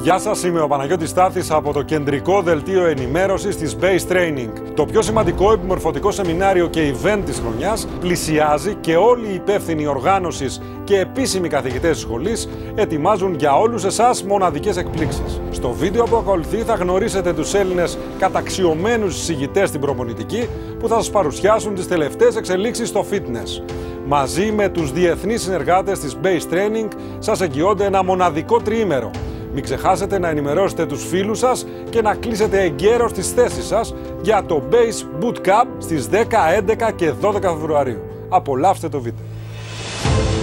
Γεια σας, είμαι ο Παναγιώτης Στάθης από το κεντρικό δελτίο ενημέρωσης της Base Training. Το πιο σημαντικό επιμορφωτικό σεμινάριο και event της χρονιάς πλησιάζει και όλοι οι υπεύθυνοι οργάνωσης και επίσημοι καθηγητές της σχολής ετοιμάζουν για όλους εσάς μοναδικές εκπλήξεις. Στο βίντεο που ακολουθεί θα γνωρίσετε τους Έλληνες καταξιωμένους εισηγητές στην προπονητική που θα σας παρουσιάσουν τις τελευταίες εξελίξεις στο fitness. Μαζί με τους διεθνείς συνεργάτες της Base Training σας εγγυώνται ένα μοναδικό τριήμερο. Μην ξεχάσετε να ενημερώσετε τους φίλους σας και να κλείσετε εγκαίρως τις θέσεις σας για το Base Bootcamp στις 10, 11 και 12 Φεβρουαρίου. Απολαύστε το βίντεο.